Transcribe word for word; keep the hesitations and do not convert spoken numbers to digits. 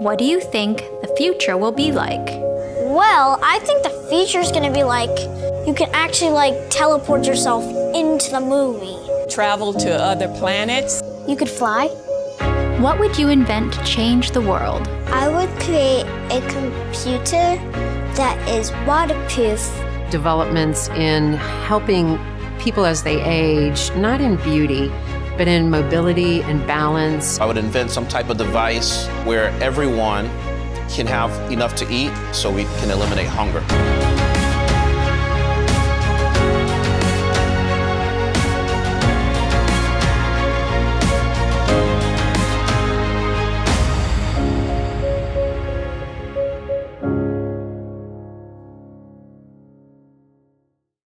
What do you think the future will be like? Well, I think the future is going to be like you can actually like teleport yourself into the movie. Travel to other planets. You could fly. What would you invent to change the world? I would create a computer that is waterproof. Developments in helping people as they age, not in beauty, but in mobility and balance. I would invent some type of device where everyone can have enough to eat so we can eliminate hunger.